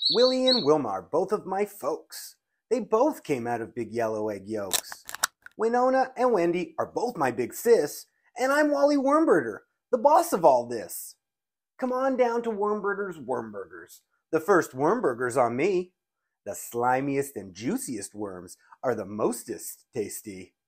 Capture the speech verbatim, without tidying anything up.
Willie and Wilma are both of my folks. They both came out of big yellow egg yolks. Winona and Wendy are both my big sis, and I'm Wally Wormbirder, the boss of all this. Come on down to Wormbirder's Wormburgers. The first Wormburgers on me. The slimiest and juiciest worms are the mostest tasty.